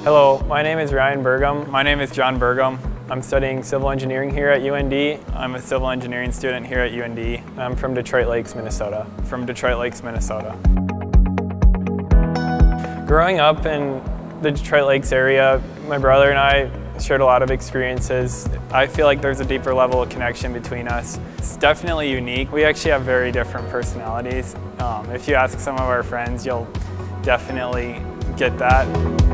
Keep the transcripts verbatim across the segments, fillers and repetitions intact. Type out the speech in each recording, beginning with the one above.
Hello, my name is Ryan Bergum. My name is John Bergum. I'm studying civil engineering here at U N D. I'm a civil engineering student here at U N D. I'm from Detroit Lakes, Minnesota. From Detroit Lakes, Minnesota. Growing up in the Detroit Lakes area, my brother and I shared a lot of experiences. I feel like there's a deeper level of connection between us. It's definitely unique. We actually have very different personalities. Um, if you ask some of our friends, you'll definitely get that.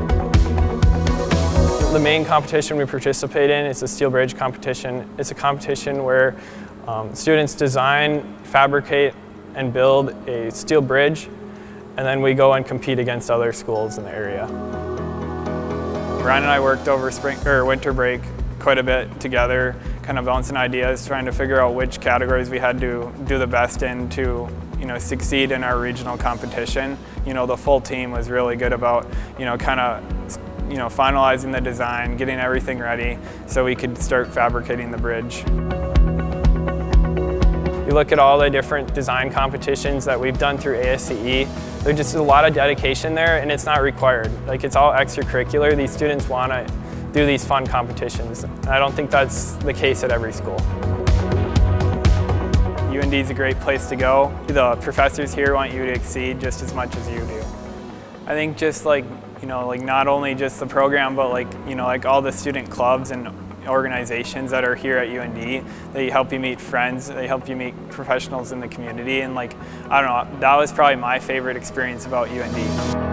The main competition we participate in is the steel bridge competition. It's a competition where um, students design, fabricate, and build a steel bridge, and then we go and compete against other schools in the area. Ryan and I worked over spring or winter break quite a bit together, kind of bouncing ideas, trying to figure out which categories we had to do the best in to, you know, succeed in our regional competition. You know, the full team was really good about, you know, kind of, you know, finalizing the design, getting everything ready so we could start fabricating the bridge. You look at all the different design competitions that we've done through A S C E, there's just a lot of dedication there, and it's not required. Like, it's all extracurricular. These students want to do these fun competitions. And I don't think that's the case at every school. U N D is a great place to go. The professors here want you to exceed just as much as you do. I think just like, you know, like not only just the program, but like, you know, like all the student clubs and organizations that are here at U N D. They help you meet friends, they help you meet professionals in the community, and like, I don't know, that was probably my favorite experience about U N D.